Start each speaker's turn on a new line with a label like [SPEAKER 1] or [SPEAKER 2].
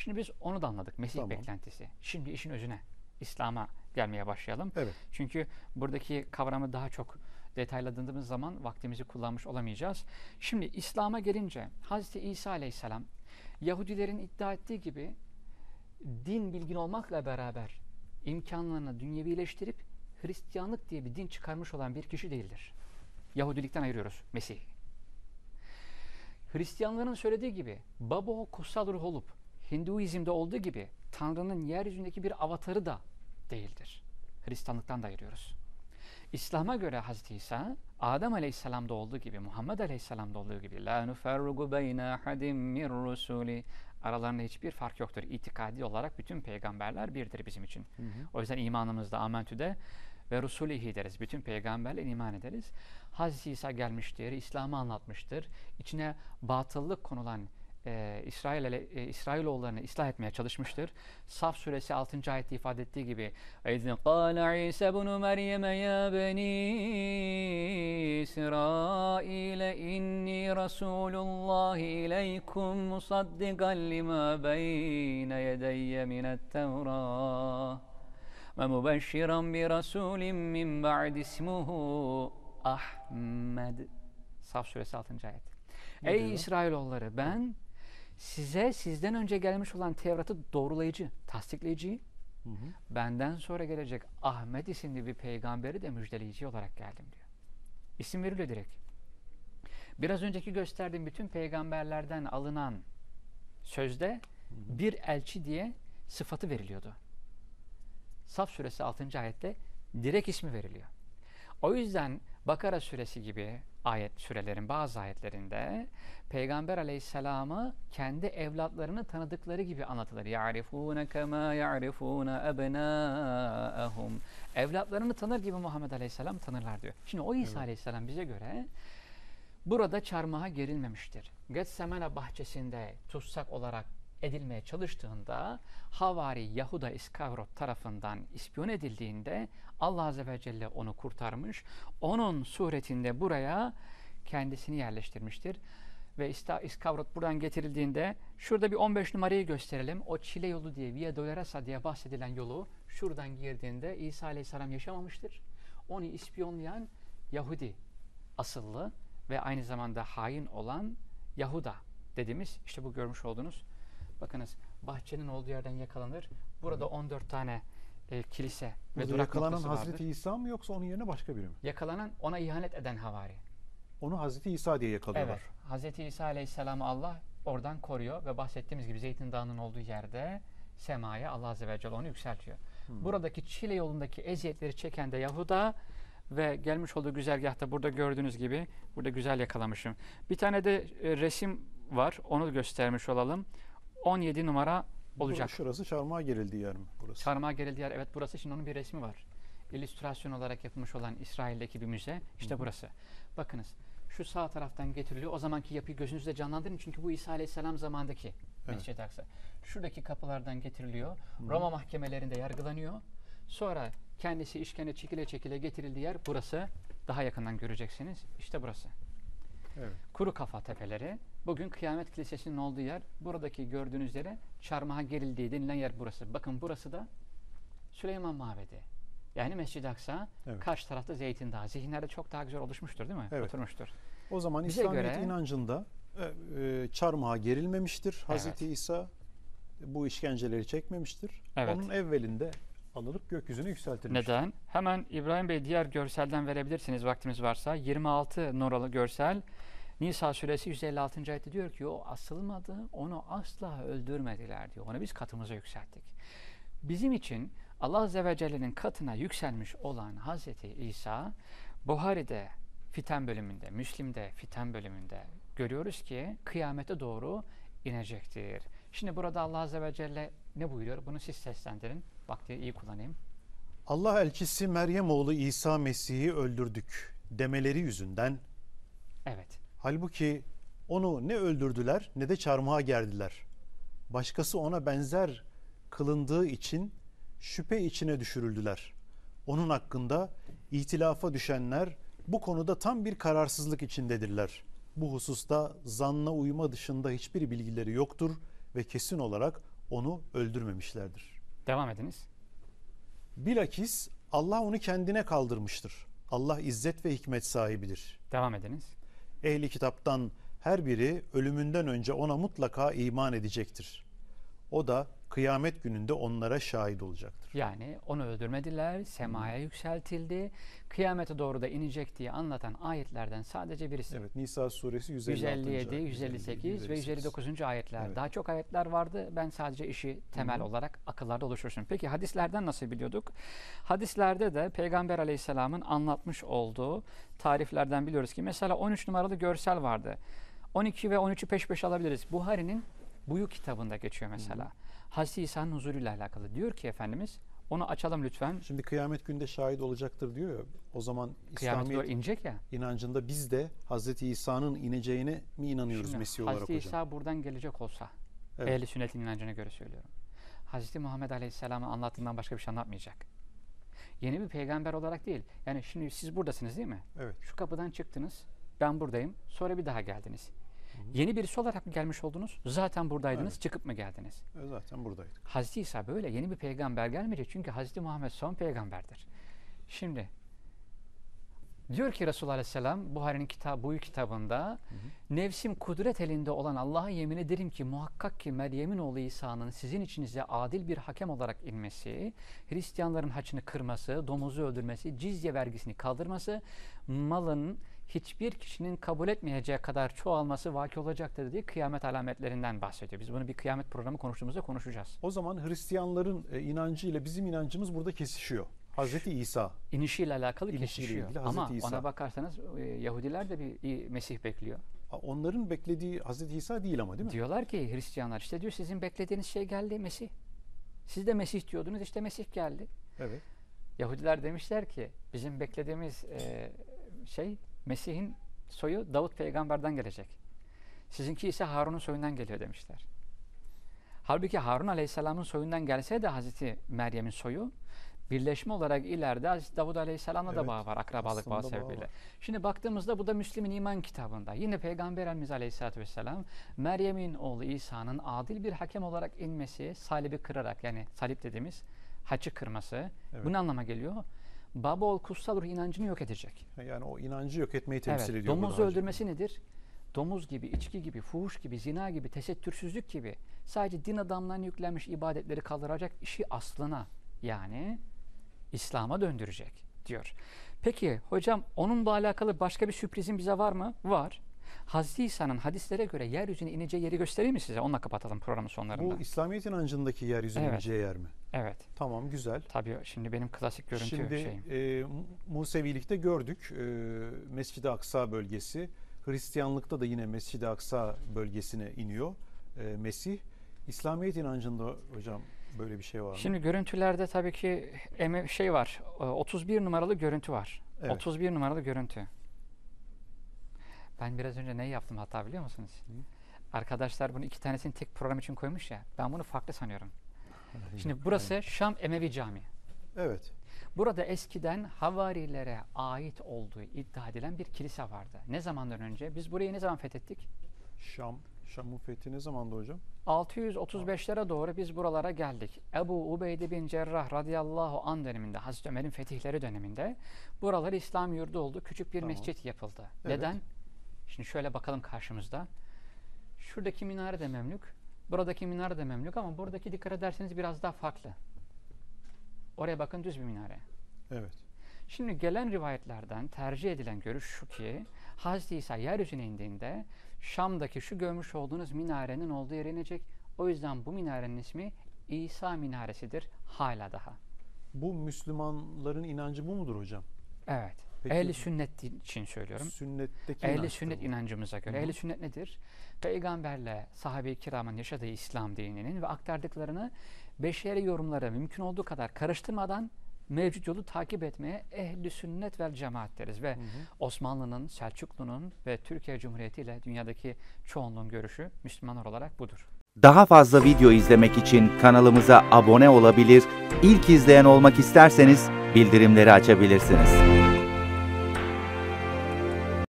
[SPEAKER 1] Şimdi biz onu da anladık. Mesih
[SPEAKER 2] Tamam.
[SPEAKER 1] beklentisi. Şimdi işin özüne, İslam'a gelmeye başlayalım.
[SPEAKER 2] Evet.
[SPEAKER 1] Çünkü buradaki kavramı daha çok detayladığımız zaman vaktimizi kullanmış olamayacağız. Şimdi İslam'a gelince Hz. İsa Aleyhisselam Yahudilerin iddia ettiği gibi din bilgin olmakla beraber imkanlarını dünyevileştirip Hristiyanlık diye bir din çıkarmış olan bir kişi değildir. Yahudilikten ayırıyoruz Mesih. Hristiyanların söylediği gibi Baba o kutsal ruh olup Hinduizm'de olduğu gibi Tanrı'nın yeryüzündeki bir avatarı da değildir. Hristiyanlıktan da ayırıyoruz. İslam'a göre Hazreti İsa, Adem Aleyhisselam'da olduğu gibi, Muhammed Aleyhisselam'da olduğu gibi la nuferrugu beyne ahadim min rusuli, aralarında hiçbir fark yoktur. İtikadi olarak bütün peygamberler birdir bizim için. O yüzden imanımızda amentüde ve Rusulihi deriz. Bütün peygamberle iman ederiz. Hazreti İsa gelmiştir, İslam'ı anlatmıştır. İçine batıllık konulan İsrailoğullarını ıslah etmeye çalışmıştır. Saf suresi 6. ayette ifade ettiği gibi اِذْ قَالَ عِيسَى بْنُ مَرْيَمَ يَا بَنِي إِسْرَائِيلَ إِنِّي رَسُولُ اللّٰهِ إِلَيْكُمْ مُصَدِّقًا لِمَا بَيْنَ يَدَيَّ مِنَ التَّوْرَاةِ وَمُبَشِّرًا بِرَسُولٍ مِّنْ بَعْدِ اسْمُهُ Ahmed. Saf suresi 6. ayet. Ey
[SPEAKER 2] diyor?
[SPEAKER 1] İsrailoğulları, ben size sizden önce gelmiş olan Tevrat'ı doğrulayıcı, tasdikleyici, benden sonra gelecek Ahmet isimli bir peygamberi de müjdeleyici olarak geldim diyor. İsim veriliyor direkt. Biraz önceki gösterdiğim bütün peygamberlerden alınan sözde bir elçi diye sıfatı veriliyordu. Saf suresi 6. ayette direkt ismi veriliyor. O yüzden Bakara suresi gibi sürelerin bazı ayetlerinde Peygamber Aleyhisselam'ı kendi evlatlarını tanıdıkları gibi anlatılır. يَعْرِفُونَ كَمَا يَعْرِفُونَ أَبْنَاءَهُمْ. Evlatlarını tanır gibi Muhammed Aleyhisselam tanırlar diyor. Şimdi o İsa Aleyhisselam bize göre burada çarmıha gerilmemiştir. Getsemane bahçesinde tutsak olarak edilmeye çalıştığında Havari Yahuda İskavrot tarafından ispiyon edildiğinde Allah Azze ve Celle onu kurtarmış. Onun suretinde buraya kendisini yerleştirmiştir. Ve İskavrot buradan getirildiğinde şurada bir 15 numarayı gösterelim. O Çile yolu diye Via Dolorosa diye bahsedilen yolu şuradan girdiğinde İsa Aleyhisselam yaşamamıştır. Onu ispiyonlayan Yahudi asıllı ve aynı zamanda hain olan Yahuda dediğimiz işte bu görmüş olduğunuz, bakınız bahçenin olduğu yerden yakalanır. Burada 14 tane kilise ve durak
[SPEAKER 2] yakalanan
[SPEAKER 1] noktası vardır.
[SPEAKER 2] Hazreti İsa mı yoksa onun yerine başka biri mi?
[SPEAKER 1] Yakalanan ona ihanet eden Havari.
[SPEAKER 2] Onu Hazreti İsa diye yakalıyorlar.
[SPEAKER 1] Evet. Hazreti İsa Aleyhisselam'ı Allah oradan koruyor ve bahsettiğimiz gibi Zeytin Dağı'nın olduğu yerde semaya Allah Azze ve Celle onu yükseltiyor. Buradaki Çile yolundaki eziyetleri çeken de Yahuda ve gelmiş olduğu güzergahta burada gördüğünüz gibi burada güzel yakalamışım. Bir tane de resim var. Onu göstermiş olalım. 17 numara olacak.
[SPEAKER 2] Şurası çarmıha gerildiği yer mi? Burası.
[SPEAKER 1] Çarmıha gerildiği yer. Evet, burası. Şimdi onun bir resmi var. İllüstrasyon olarak yapılmış olan İsrail'deki bir müze. İşte burası. Bakınız. Şu sağ taraftan getiriliyor. O zamanki yapıyı gözünüzde canlandırın. Çünkü bu İsa Aleyhisselam zamandaki Mescid-i Aksa. Şuradaki kapılardan getiriliyor. Roma mahkemelerinde yargılanıyor. Sonra kendisi işkence çekile çekile getirildiği yer burası. Daha yakından göreceksiniz. İşte burası.
[SPEAKER 2] Evet.
[SPEAKER 1] Kuru Kafa Tepeleri. Bugün Kıyamet Kilisesi'nin olduğu yer. Buradaki gördüğünüz yere çarmıha gerildiği denilen yer burası. Bakın burası da Süleyman Mabedi. Yani Mescid-i Aksa.
[SPEAKER 2] Evet.
[SPEAKER 1] Karşı tarafta Zeytin Dağı. Zihinlerde çok daha güzel oluşmuştur değil mi?
[SPEAKER 2] Evet.
[SPEAKER 1] Oturmuştur.
[SPEAKER 2] O zaman
[SPEAKER 1] Bize
[SPEAKER 2] İslamiyet
[SPEAKER 1] göre
[SPEAKER 2] inancında çarmıha gerilmemiştir.
[SPEAKER 1] Evet.
[SPEAKER 2] Hazreti İsa bu işkenceleri çekmemiştir.
[SPEAKER 1] Evet.
[SPEAKER 2] Onun evvelinde alınıp gökyüzüne yükseltilmiştir.
[SPEAKER 1] Neden? Hemen İbrahim Bey diğer görselden verebilirsiniz vaktimiz varsa. 26 numaralı görsel. Nisa suresi 156. ayette diyor ki o asılmadı, onu asla öldürmediler diyor. Onu biz katımıza yükselttik. Bizim için Allah Azze ve Celle'nin katına yükselmiş olan Hazreti İsa, Buhari'de Fiten bölümünde, Müslim'de Fiten bölümünde görüyoruz ki kıyamete doğru inecektir. Şimdi burada Allah Azze ve Celle ne buyuruyor? Bunu siz seslendirin. Vakti iyi kullanayım.
[SPEAKER 2] Allah elçisi Meryem oğlu İsa Mesih'i öldürdük demeleri yüzünden,
[SPEAKER 1] Evet.
[SPEAKER 2] halbuki onu ne öldürdüler ne de çarmıha gerdiler. Başkası ona benzer kılındığı için şüphe içine düşürüldüler. Onun hakkında ihtilafa düşenler bu konuda tam bir kararsızlık içindedirler. Bu hususta zanna uyma dışında hiçbir bilgileri yoktur ve kesin olarak onu öldürmemişlerdir.
[SPEAKER 1] Devam ediniz.
[SPEAKER 2] Bilakis Allah onu kendine kaldırmıştır. Allah izzet ve hikmet sahibidir.
[SPEAKER 1] Devam ediniz.
[SPEAKER 2] Ehli kitaptan her biri ölümünden önce ona mutlaka iman edecektir. O da kıyamet gününde onlara şahit olacaktır.
[SPEAKER 1] Yani onu öldürmediler, semaya yükseltildi, kıyamete doğru da inecek diye anlatan ayetlerden sadece birisi.
[SPEAKER 2] Evet, Nisa suresi 156.
[SPEAKER 1] 157, 158 ve 159. ayetler.
[SPEAKER 2] Evet.
[SPEAKER 1] Daha çok ayetler vardı. Ben sadece işi temel olarak akıllarda oluştursun. Peki hadislerden nasıl biliyorduk? Hadislerde de Peygamber Aleyhisselam'ın anlatmış olduğu tariflerden biliyoruz ki mesela 13 numaralı görsel vardı. 12 ve 13'ü peş peşe alabiliriz. Buhari'nin Buyu kitabında geçiyor mesela. Hazreti İsa'nın huzuruyla alakalı. Diyor ki Efendimiz, onu açalım lütfen.
[SPEAKER 2] Şimdi kıyamet günde şahit olacaktır diyor ya. O zaman
[SPEAKER 1] Kıyamete doğru
[SPEAKER 2] İslamiyet
[SPEAKER 1] inecek ya.
[SPEAKER 2] inancında biz de Hazreti İsa'nın ineceğine mi inanıyoruz
[SPEAKER 1] Şimdi,
[SPEAKER 2] Mesih olarak
[SPEAKER 1] Hazreti
[SPEAKER 2] hocam?
[SPEAKER 1] İsa buradan gelecek olsa,
[SPEAKER 2] Evet.
[SPEAKER 1] Ehl-i Sünnet'in inancına göre söylüyorum. Hazreti Muhammed Aleyhisselam'ın anlattığından başka bir şey anlatmayacak. Yeni bir peygamber olarak değil. Yani şimdi siz buradasınız değil mi?
[SPEAKER 2] Evet.
[SPEAKER 1] Şu kapıdan çıktınız, ben buradayım, sonra bir daha geldiniz. Yeni birisi olarak mı gelmiş oldunuz? Zaten buradaydınız,
[SPEAKER 2] Evet.
[SPEAKER 1] çıkıp mı geldiniz?
[SPEAKER 2] Zaten buradaydık.
[SPEAKER 1] Hazreti İsa böyle yeni bir peygamber gelmeyecek çünkü Hazreti Muhammed son peygamberdir. Şimdi diyor ki Resulullah Aleyhisselam Buhari'nin Buyu kitabında nefsim kudret elinde olan Allah'a yemin ederim ki muhakkak ki Meryem'in oğlu İsa'nın sizin içinize adil bir hakem olarak inmesi, Hristiyanların haçını kırması, domuzu öldürmesi, cizye vergisini kaldırması, malın hiçbir kişinin kabul etmeyeceği kadar çoğalması vaki olacaktır diye kıyamet alametlerinden bahsediyor. Biz bunu bir kıyamet programı konuştuğumuzda konuşacağız.
[SPEAKER 2] O zaman Hristiyanların inancı ile bizim inancımız burada kesişiyor. Hazreti İsa.
[SPEAKER 1] İnişiyle alakalı
[SPEAKER 2] İnişiyle
[SPEAKER 1] kesişiyor.
[SPEAKER 2] ilgili
[SPEAKER 1] Ama
[SPEAKER 2] Hazreti İsa.
[SPEAKER 1] ona bakarsanız Yahudiler de bir Mesih bekliyor.
[SPEAKER 2] Onların beklediği Hazreti İsa değil ama değil mi?
[SPEAKER 1] Diyorlar ki Hristiyanlar işte diyor sizin beklediğiniz şey geldi Mesih. Siz de Mesih diyordunuz işte Mesih geldi.
[SPEAKER 2] Evet.
[SPEAKER 1] Yahudiler demişler ki bizim beklediğimiz Mesih'in soyu Davut peygamberden gelecek. Sizinki ise Harun'un soyundan geliyor demişler. Halbuki Harun Aleyhisselam'ın soyundan gelseydi Hazreti Meryem'in soyu birleşme olarak ileride Hazreti Davud Aleyhisselam'la da bağ var. Akrabalık bağı sebebiyle. Şimdi baktığımızda bu da Müslim'in iman kitabında. Yine Peygamber Efendimiz Aleyhisselatü Vesselam Meryem'in oğlu İsa'nın adil bir hakem olarak inmesi, salibi kırarak yani salip dediğimiz haçı kırması.
[SPEAKER 2] Evet.
[SPEAKER 1] Bu ne anlama geliyor? Baba oğul kutsal ruh inancını yok edecek.
[SPEAKER 2] Yani o inancı yok etmeyi temsil
[SPEAKER 1] Evet,
[SPEAKER 2] ediyor.
[SPEAKER 1] domuzu öldürmesi nedir? Domuz gibi, içki gibi, fuhuş gibi, zina gibi, tesettürsüzlük gibi sadece din adamlarına yüklenmiş ibadetleri kaldıracak işi aslına yani İslam'a döndürecek diyor. Peki hocam onunla alakalı başka bir sürprizin bize var mı? Var. Hazreti İsa'nın hadislere göre yeryüzüne ineceği yeri göstereyim mi size? Onunla kapatalım programın sonlarında.
[SPEAKER 2] Bu İslamiyet inancındaki yeryüzüne ineceği yer mi?
[SPEAKER 1] Evet.
[SPEAKER 2] Tamam, güzel.
[SPEAKER 1] Tabii şimdi benim klasik görüntü
[SPEAKER 2] Şimdi
[SPEAKER 1] şeyim.
[SPEAKER 2] Musevilikte gördük. Mescid-i Aksa bölgesi. Hristiyanlıkta da yine Mescid-i Aksa bölgesine iniyor Mesih. İslamiyet inancında hocam böyle bir şey var mı?
[SPEAKER 1] Şimdi görüntülerde tabii ki var. 31 numaralı görüntü var.
[SPEAKER 2] Evet.
[SPEAKER 1] 31 numaralı görüntü. Ben biraz önce ne yaptım hata biliyor musunuz? Arkadaşlar bunu 2 tanesini tek program için koymuş ya. Ben bunu farklı sanıyorum. Şimdi burası Şam Emevi Camii.
[SPEAKER 2] Evet.
[SPEAKER 1] Burada eskiden havarilere ait olduğu iddia edilen bir kilise vardı. Ne zamandan önce? Biz burayı ne zaman fethettik?
[SPEAKER 2] Şam'ın fethi ne zamandı hocam?
[SPEAKER 1] 635'lere doğru biz buralara geldik. Ebu Ubeyde bin Cerrah radıyallahu an döneminde, Hazreti Ömer'in fetihleri döneminde buralar İslam yurdu oldu. Küçük bir mescit yapıldı.
[SPEAKER 2] Evet.
[SPEAKER 1] Neden? Şimdi şöyle bakalım karşımızda. Şuradaki minare de Memlük, buradaki minare de Memlük ama buradaki dikkat ederseniz biraz daha farklı. Oraya bakın düz bir minare.
[SPEAKER 2] Evet.
[SPEAKER 1] Şimdi gelen rivayetlerden tercih edilen görüş şu ki Hazreti İsa yeryüzüne indiğinde Şam'daki şu görmüş olduğunuz minarenin olduğu yere inecek. O yüzden bu minarenin ismi İsa minaresidir hala daha.
[SPEAKER 2] Bu Müslümanların inancı bu mudur hocam?
[SPEAKER 1] Evet.
[SPEAKER 2] Peki,
[SPEAKER 1] Ehl-i sünnet için söylüyorum.
[SPEAKER 2] Sünnetteki
[SPEAKER 1] Ehl-i
[SPEAKER 2] inanç
[SPEAKER 1] sünnet
[SPEAKER 2] bu.
[SPEAKER 1] inancımıza göre. Ehl-i sünnet nedir? Peygamberle sahabe-i kiramın yaşadığı İslam dininin ve aktardıklarını beşeri yorumlara mümkün olduğu kadar karıştırmadan mevcut yolu takip etmeye ehl-i sünnet vel cemaat deriz. Ve Osmanlı'nın, Selçuklu'nun ve Türkiye Cumhuriyeti ile dünyadaki çoğunluğun görüşü Müslümanlar olarak budur.
[SPEAKER 3] Daha fazla video izlemek için kanalımıza abone olabilir, ilk izleyen olmak isterseniz bildirimleri açabilirsiniz.